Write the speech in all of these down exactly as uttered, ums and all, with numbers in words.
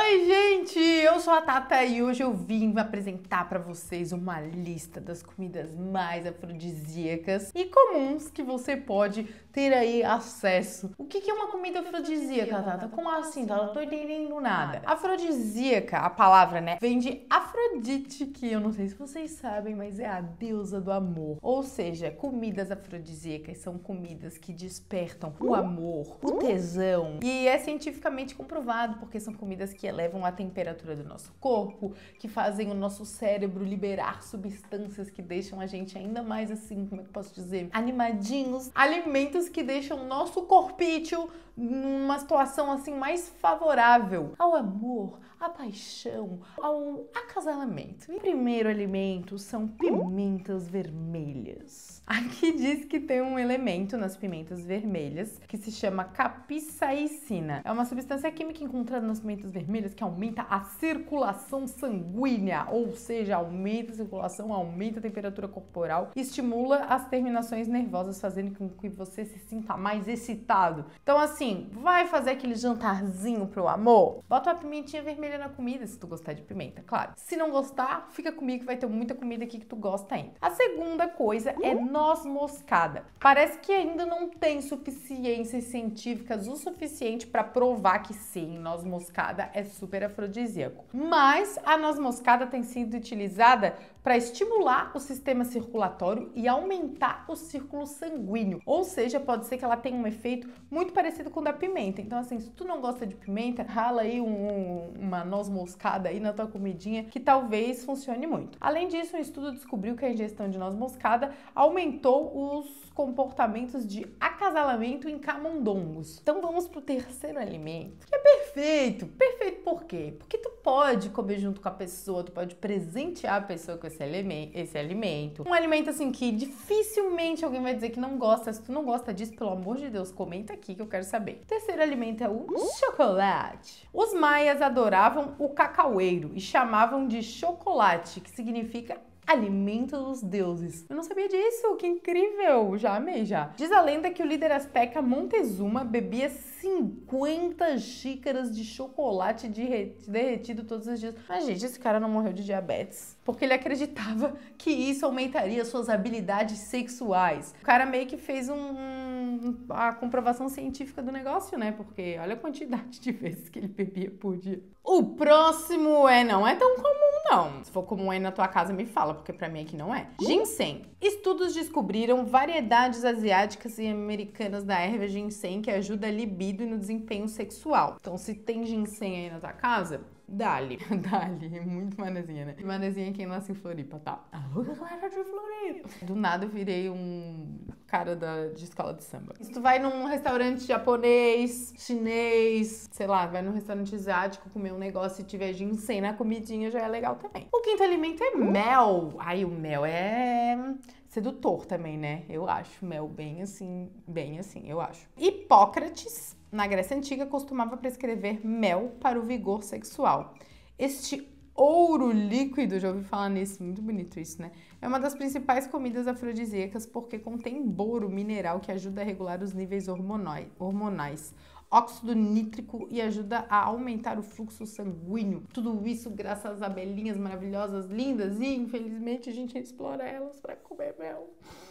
Oi, gente! Eu sou a Tata e hoje eu vim apresentar pra vocês uma lista das comidas mais afrodisíacas e comuns que você pode ter aí acesso. O que é uma comida afrodisíaca, Tata? Como assim? Tata? Não tô entendendo nada. Afrodisíaca, a palavra, né, vem de Afrodite, que eu não sei se vocês sabem, mas é a deusa do amor. Ou seja, comidas afrodisíacas são comidas que despertam o amor, o tesão. E é cientificamente comprovado, porque são comidas que elevam a temperatura do nosso corpo, que fazem o nosso cérebro liberar substâncias que deixam a gente ainda mais assim, como é que eu posso dizer, animadinhos. Alimentos que deixam o nosso corpício numa situação assim mais favorável ao amor, à paixão, ao acasalamento. O primeiro alimento são pimentas vermelhas. Aqui diz que tem um elemento nas pimentas vermelhas que se chama capsaicina. É uma substância química encontrada nas pimentas vermelhas que aumenta a circulação sanguínea, ou seja, aumenta a circulação, aumenta a temperatura corporal, estimula as terminações nervosas, fazendo com que você se sinta mais excitado. Então, assim, vai fazer aquele jantarzinho pro amor? Bota uma pimentinha vermelha na comida, se tu gostar de pimenta, claro. Se não gostar, fica comigo que vai ter muita comida aqui que tu gosta ainda. A segunda coisa é noz moscada. Parece que ainda não tem suficiências científicas o suficiente para provar que sim, noz moscada é super afrodisíaco. Mas a noz moscada tem sido utilizada para estimular o sistema circulatório e aumentar o círculo sanguíneo. Ou seja, pode ser que ela tenha um efeito muito parecido com o da pimenta. Então, assim, se tu não gosta de pimenta, rala aí um, uma noz moscada aí na tua comidinha que talvez funcione muito. Além disso, um estudo descobriu que a ingestão de noz moscada aumentou os comportamentos de acasalamento em camundongos. Então vamos pro terceiro alimento, que é perfeito. Perfeito por quê? Porque tu pode comer junto com a pessoa, tu pode presentear a pessoa com esse alimento, esse alimento. Um alimento assim que dificilmente alguém vai dizer que não gosta. Se tu não gosta disso, pelo amor de Deus, comenta aqui que eu quero saber. O terceiro alimento é o chocolate. Os maias adoravam o cacaueiro e chamavam de chocolate, que significa alimento dos deuses. Eu não sabia disso, que incrível! Já amei, já. Diz a lenda que o líder asteca Montezuma bebia cinquenta xícaras de chocolate derretido todos os dias. Mas, gente, esse cara não morreu de diabetes, porque ele acreditava que isso aumentaria suas habilidades sexuais. O cara meio que fez um, um, a comprovação científica do negócio, né? Porque olha a quantidade de vezes que ele bebia por dia. O próximo é, não é tão comum, não. Se for comum aí na tua casa, me fala, porque pra mim aqui não é. Ginseng. Estudos descobriram variedades asiáticas e americanas da erva ginseng que ajuda a libido e no desempenho sexual. Então, se tem ginseng aí na tua casa, dá-lhe. Dá-lhe. Muito manezinha, né? Manezinha é quem nasce em Floripa, tá? Alô, galera de Floripa. Do nada eu virei um cara da, de escola de samba. Se tu vai num restaurante japonês, chinês, sei lá, vai num restaurante asiático comer um negócio e tiver ginseng na comidinha, já é legal também. O quinto alimento é mel. Ai, o mel é sedutor também, né? Eu acho mel bem assim, bem assim, eu acho. Hipócrates, na Grécia Antiga, costumava prescrever mel para o vigor sexual. Este ouro líquido, já ouvi falar nisso, muito bonito isso, né? É uma das principais comidas afrodisíacas porque contém boro mineral que ajuda a regular os níveis hormonais, óxido nítrico e ajuda a aumentar o fluxo sanguíneo. Tudo isso graças às abelhinhas maravilhosas, lindas, e infelizmente a gente explora elas para comer mel.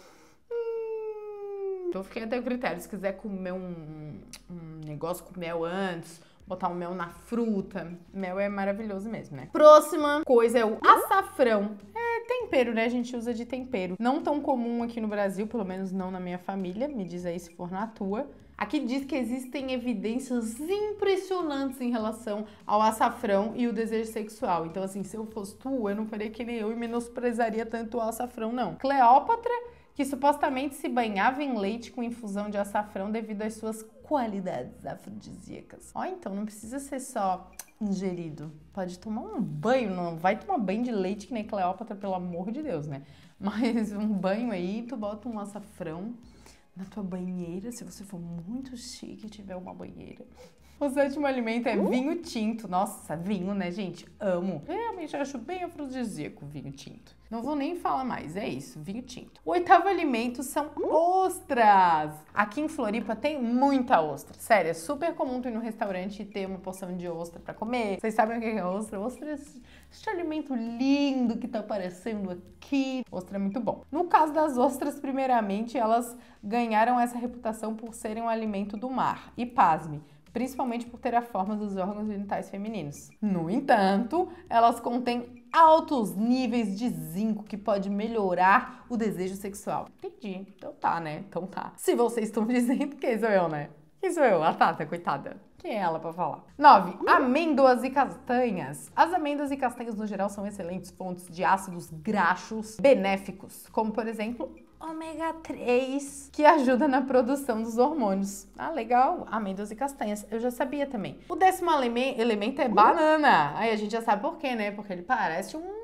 Hum. Então fiquei até o critério, se quiser comer um, um negócio com mel antes, botar um mel na fruta, mel é maravilhoso mesmo, né? Próxima coisa é o açafrão. É tempero, né? A gente usa de tempero. Não tão comum aqui no Brasil, pelo menos não na minha família, me diz aí se for na tua. Aqui diz que existem evidências impressionantes em relação ao açafrão e o desejo sexual. Então, assim, se eu fosse tu, eu não faria que nem eu e menosprezaria tanto o açafrão, não. Cleópatra, que supostamente se banhava em leite com infusão de açafrão devido às suas qualidades afrodisíacas. Ó, então não precisa ser só ingerido. Pode tomar um banho, não vai tomar banho de leite que nem Cleópatra, pelo amor de Deus, né? Mas um banho aí, tu bota um açafrão na tua banheira, se você for muito chique e tiver uma banheira. O sétimo alimento é vinho tinto. Nossa, vinho, né, gente? Amo. Realmente acho bem afrodisíaco vinho tinto. Não vou nem falar mais, é isso, vinho tinto. O oitavo alimento são ostras. Aqui em Floripa tem muita ostra. Sério, é super comum tu ir no restaurante e ter uma porção de ostra pra comer. Vocês sabem o que é ostra? Ostra é esse, esse alimento lindo que tá aparecendo aqui. Ostra é muito bom. No caso das ostras, primeiramente, elas ganharam essa reputação por serem um alimento do mar. E pasme, principalmente por ter a forma dos órgãos genitais femininos. No entanto, elas contêm altos níveis de zinco que pode melhorar o desejo sexual. Entendi. Então tá, né? Então tá. Se vocês estão dizendo, quem sou eu, né? Quem sou eu? A Tata, coitada. Quem é ela pra falar? nove. Amêndoas e castanhas. As amêndoas e castanhas, no geral, são excelentes fontes de ácidos graxos benéficos, como, por exemplo, ômega três, que ajuda na produção dos hormônios. Ah, legal. Amêndoas e castanhas. Eu já sabia também. O décimo elemento é banana. Aí a gente já sabe por quê, né? Porque ele parece um...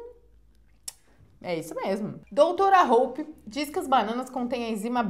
É isso mesmo. Doutora Hope diz que as bananas contêm a enzima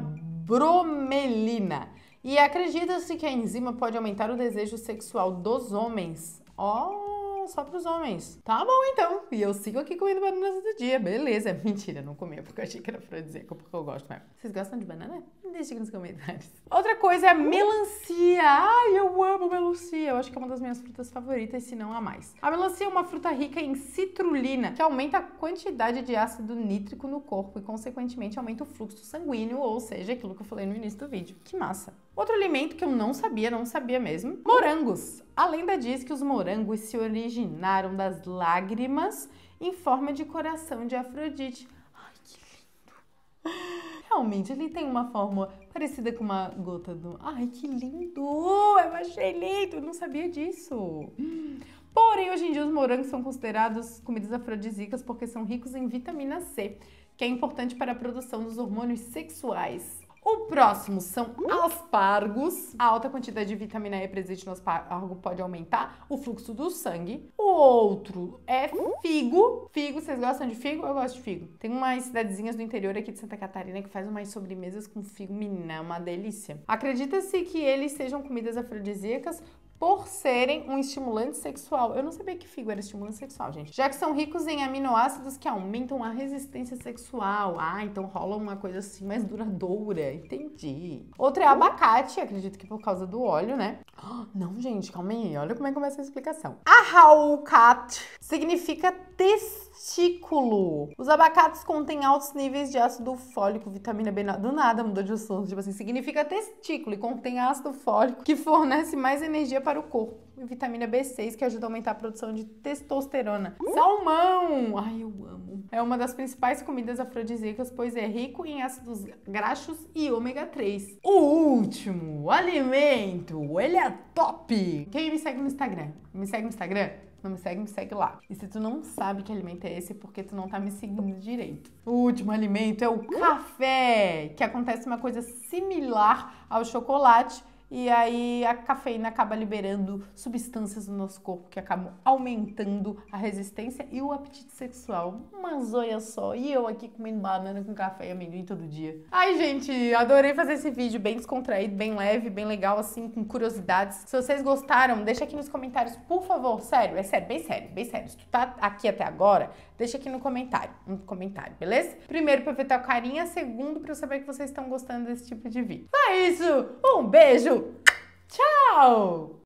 bromelina. E acredita-se que a enzima pode aumentar o desejo sexual dos homens. Ó... Oh, só pros homens. Tá bom, então. E eu sigo aqui comendo bananas todo dia. Beleza. Mentira, não comia porque eu achei que era afrodisíaco, porque eu gosto mesmo. Vocês gostam de banana? Deixa aqui nos comentários. Outra coisa é a melancia. Ai, eu amo melancia. Eu acho que é uma das minhas frutas favoritas, se não a mais. A melancia é uma fruta rica em citrulina, que aumenta a quantidade de ácido nítrico no corpo e, consequentemente, aumenta o fluxo sanguíneo, ou seja, aquilo que eu falei no início do vídeo. Que massa. Outro alimento que eu não sabia, não sabia mesmo, morangos. A lenda diz que os morangos se originaram das lágrimas em forma de coração de Afrodite. Ai, que lindo! Realmente, ele tem uma forma parecida com uma gota do... Ai, que lindo! Eu achei lindo! Eu não sabia disso! Porém, hoje em dia, os morangos são considerados comidas afrodisíacas porque são ricos em vitamina C, que é importante para a produção dos hormônios sexuais. O próximo são aspargos. A alta quantidade de vitamina E presente no aspargo pode aumentar o fluxo do sangue. O outro é figo. Figo, vocês gostam de figo? Eu gosto de figo. Tem umas cidadezinhas do interior aqui de Santa Catarina que faz umas sobremesas com figo, menina, é uma delícia. Acredita-se que eles sejam comidas afrodisíacas por serem um estimulante sexual. Eu não sabia que figo era estimulante sexual, gente. Já que são ricos em aminoácidos que aumentam a resistência sexual. Ah, então rola uma coisa assim mais duradoura. Entendi. Outra é abacate, acredito que por causa do óleo, né? Não, gente, calma aí. Olha como é que começa a explicação. Ahaukat significa testículo. Os abacates contêm altos níveis de ácido fólico, vitamina B. Do nada mudou de assunto. Tipo assim, significa testículo e contém ácido fólico que fornece mais energia para o corpo. E vitamina B seis, que ajuda a aumentar a produção de testosterona. Salmão! Ai, eu amo. É uma das principais comidas afrodisíacas, pois é rico em ácidos graxos e ômega três. O último alimento, ele é top! Quem me segue no Instagram? Me segue no Instagram? Não me segue, me segue lá. E se tu não sabe que alimento é esse, é porque tu não tá me seguindo direito. O último alimento é o café, que acontece uma coisa similar ao chocolate, e aí a cafeína acaba liberando substâncias no nosso corpo que acabam aumentando a resistência e o apetite sexual. Mas olha só, e eu aqui comendo banana com café e amendoim todo dia. Ai, gente, adorei fazer esse vídeo bem descontraído, bem leve, bem legal, assim, com curiosidades. Se vocês gostaram, deixa aqui nos comentários, por favor, sério, é sério, bem sério, bem sério. Se tu tá aqui até agora, deixa aqui no comentário, no comentário, beleza? Primeiro, pra ver tua carinha, segundo, pra eu saber que vocês estão gostando desse tipo de vídeo. É isso, um beijo! Tchau!